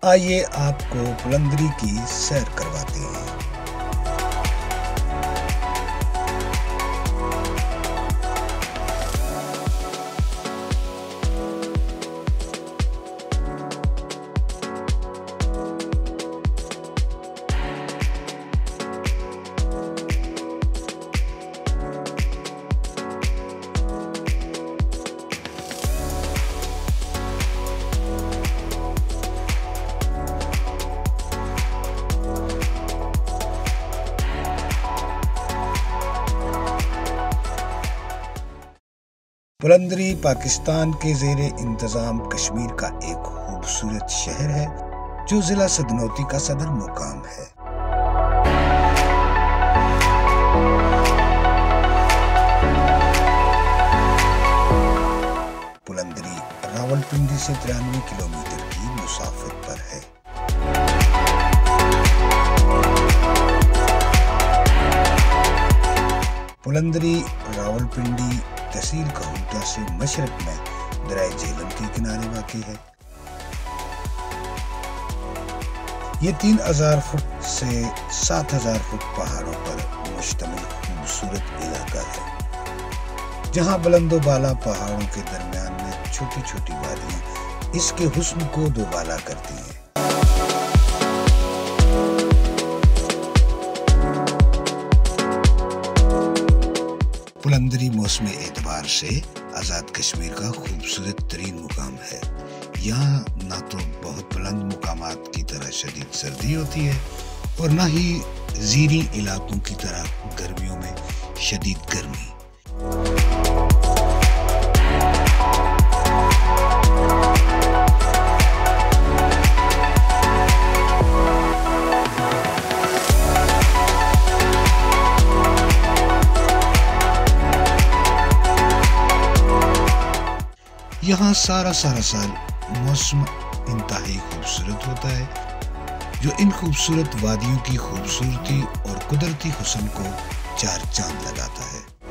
आइए आपको बुलंदरी की सैर करवाते हैं। बुलंदरी पाकिस्तान के ज़ेरे इंतज़ाम कश्मीर का एक खूबसूरत शहर है जो जिला सदनौती का सदर मुकाम है। बुलंदरी रावलपिंडी से 93 किलोमीटर की मुसाफत पर है। बुलंदरी रावलपिंडी तहसील कहूटा से मशरक में दरिया झेलम के किनारे वाक़ है। ये 3000 फुट से 7000 फुट पहाड़ों पर मुश्तमिल खूबसूरत इलाका है, जहां बुलंदोबाला पहाड़ों के दरमियान में छोटी छोटी वादियां इसके हुस्न को दोबाला करती हैं। बुलंदरी मौसम एतबार से आज़ाद कश्मीर का खूबसूरत तरीन मुकाम है। यहाँ ना तो बहुत बुलंद मुकामात की तरह शदीद सर्दी होती है और ना ही ज़ीरी इलाकों की तरह गर्मियों में शदीद गर्मी। यहाँ सारा साल मौसम इंतहाई खूबसूरत होता है, जो इन खूबसूरत वादियों की खूबसूरती और कुदरती हुस्न को चार चांद लगाता है।